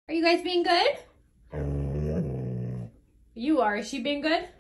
Are you guys being good? You are. Is she being good?